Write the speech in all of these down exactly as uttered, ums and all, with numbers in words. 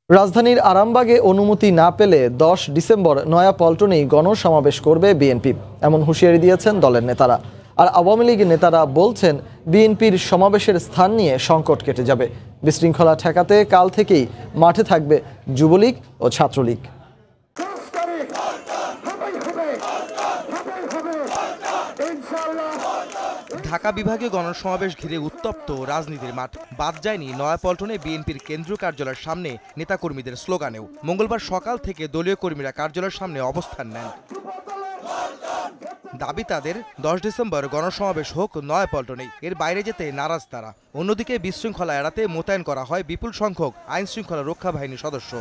রাজধানীর আরামবাগে অনুমতি না পেলে দশ ডিসেম্বর নয়াপল্টনেই গণসমাবেশ করবে বিএনপি, এমন হুঁশিয়ারি দিয়েছেন দলের নেতারা। আর আওয়ামী লীগের নেতারা বলছেন বিএনপির সমাবেশের স্থান নিয়ে সংকট কেটে যাবে। বিশৃঙ্খলা ঠেকাতে কাল থেকেই মাঠে থাকবে যুবলীগ ও ছাত্রলীগ। ঢাকা বিভাগীয় গণসমাবেশ ঘিরে উত্তপ্ত রাজনীতির মাঠ। বাদ যায়নি নয়াপল্টনে বিএনপির কেন্দ্রীয় কার্যালয়ের সামনে নেতাকর্মীদের স্লোগানেও। মঙ্গলবার সকাল থেকে দলীয় কর্মীরা কার্যালয়ের সামনে অবস্থান নেন। দাবি তাদের দশ ডিসেম্বর গণসমাবেশ হোক নয়াপল্টনেই, এর বাইরে যেতে নারাজ তারা। অন্যদিকে বিশৃঙ্খলা এড়াতে মোতায়েন করা হয় বিপুল সংখ্যক আইন শৃঙ্খলা রক্ষা বাহিনীর সদস্য।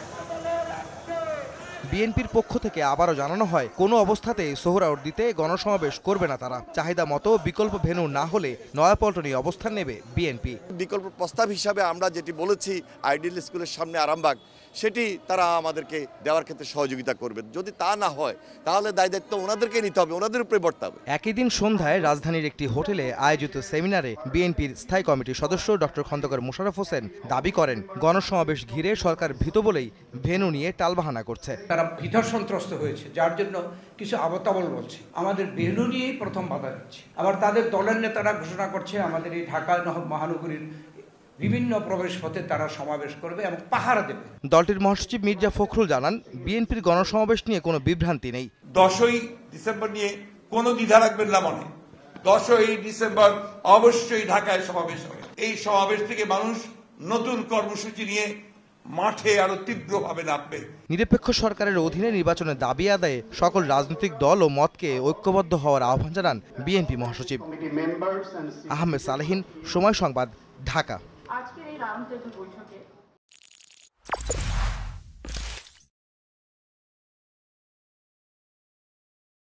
বিএনপির পক্ষ থেকে আবারও জানানো হয়, কোনো অবস্থাতেই সোহরাওয়ার্দী দিতে গণসমাবেশ করবে না তারা। চাহিদা মতো বিকল্প ভেন্যু না হলে নয়াপল্টনে অবস্থান নেবে বিএনপি। বিকল্প প্রস্তাব হিসাবে আমরা যেটি বলেছি আইডিয়াল স্কুলের সামনে আরামবাগ, সেটি তারা আমাদেরকে দেওয়ার ক্ষেত্রে সহযোগিতা করবে। যদি তা না হয় তাহলে দায় দায়িত্ব ওনাদেরকে নিতে হবে, ওনাদের উপরে বর্তাবে। একই দিন সন্ধ্যায় রাজধানীর একটি হোটেলে আয়োজিত সেমিনারে বিএনপির স্থায়ী কমিটির সদস্য ডক্টর খন্দকার মোশাররফ হোসেন দাবি করেন, গণসমাবেশ ঘিরে সরকার ভীত বলেই ভেন্যু নিয়ে টালবাহানা করছে। তারা ভীতর সন্ত্রস্ত হয়েছে, যার জন্য কিছু আবতাবল বলছে। আমাদের ভেন্যু নিয়েই প্রথম বাধা দিচ্ছে। আবার তাদের দলের নেতারা ঘোষণা করছে আমাদের এই ঢাকা মহানগরীর বিভিন্ন প্রবেশ পথে তারা সমাবেশ করবে এবং পাহারা দেবে। দলটির মহাসচিব মির্জা ফখরুল জানান, বিএনপির গণসমাবেশ নিয়ে কোনো বিভ্রান্তি নেই। দশই ডিসেম্বর নিয়ে কোনো দ্বিধা রাখবেন না মনে। দশই ডিসেম্বর অবশ্যই ঢাকায় সমাবেশ হবে। এই সমাবেশ থেকে মানুষ নতুন কর্মসূচি নিয়ে মাঠে আরো তীব্রভাবে নামবে। নিরপেক্ষ সরকারের অধীনে নির্বাচনের দাবি আদায়ে সকল রাজনৈতিক দল ও মতকে ঐক্যবদ্ধ হওয়ার আহ্বান জানান বিএনপি মহাসচিব। আহমেদ সালেহীন, সময় সংবাদ, ঢাকা। আজকের এই রাউন্ড টেবিল বৈঠকে